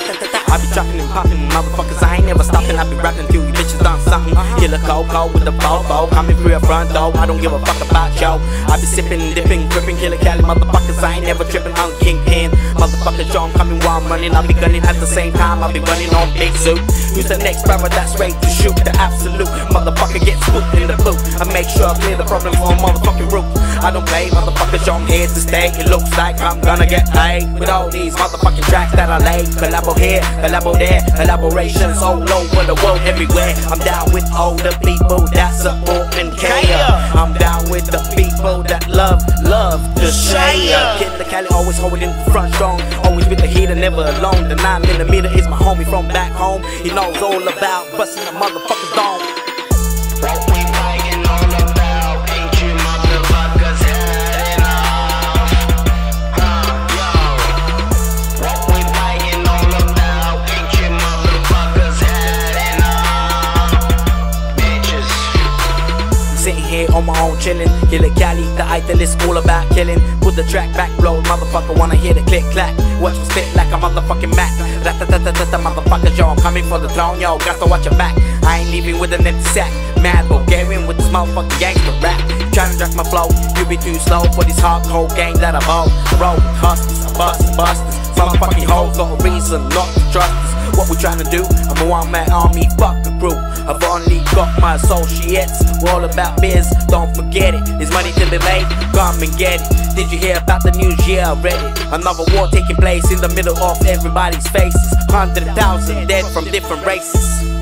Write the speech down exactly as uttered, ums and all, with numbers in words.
I be dropping and popping, motherfuckers, I ain't never stopping. I be rapping till you bitches done something. Killer Coco with the Bobo, coming through your front door. I don't give a fuck about yo. I be sipping, dipping, gripping, Killer Cali, motherfuckers, I ain't never tripping on Kingpin. Motherfuckers, yo, I'm coming while I'm running. I be gunning at the same time, I be running on Big Zoo. Who's the next brother that's ready to shoot? The absolute motherfucker gets swooped in the boot. I make sure I clear the problem from motherfucking root. I don't play, motherfuckers, yo, I'm here to stay. It looks like I'm gonna get paid with all these motherfucking tracks that I laid. Collabo here, collabo there, collaborations all over the world, everywhere. I'm down with all the people that support and care. I'm down with the people that love, love to share. Killer Cali always holding the front strong, always with the heater, never alone. The nine millimeter is my homie from back home. He knows all about busting the motherfuckers down. What we fighting all about, ain't you motherfuckers had enough? Huh, yo. What we fighting all about, ain't you motherfuckers had enough? Bitches. I'm sitting here on my own chilling. Killer Cali, the idol is all about killing. Put the track back, blow, motherfucker wanna hear the click clack. Watch me spit like a motherfucking Mac. Rat-ta-ta-ta-ta, motherfuckers, yo, I'm coming for the throne, yo. Got to watch your back. I ain't leaving with an empty sack. Mad Bulgarian with this motherfucking gangster rap. Tryna drag my flow, you be too slow for this hardcore game that I'm on. Roll with hustlers, busters, busters. Motherfucking hoes got a reason not to trust us. What we tryna do? I'm a one-man army, fuck the crew. I've only got my associates. We're all about biz, don't forget it. There's money to be made, come and get it. Did you hear about the news? Yeah, I read it. Another war taking place in the middle of everybody's faces. Hundred thousand dead from different races.